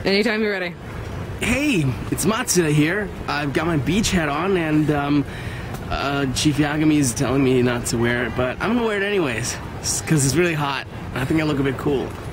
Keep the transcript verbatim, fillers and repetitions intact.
Anytime you're ready. Hey, it's Matsuda here. I've got my beach hat on, and um, uh, Chief Yagami's telling me not to wear it, but I'm gonna wear it anyways, because it's really hot. I think I look a bit cool.